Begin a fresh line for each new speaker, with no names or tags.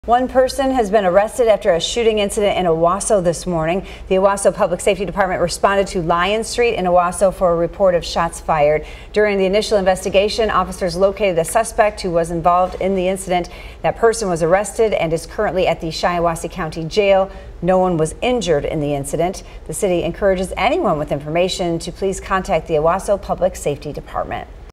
One person has been arrested after a shooting incident in Owosso this morning. The Owosso Public Safety Department responded to Lyon Street in Owosso for a report of shots fired. During the initial investigation, officers located a suspect who was involved in the incident. That person was arrested and is currently at the Shiawassee County Jail. No one was injured in the incident. The city encourages anyone with information to please contact the Owosso Public Safety Department.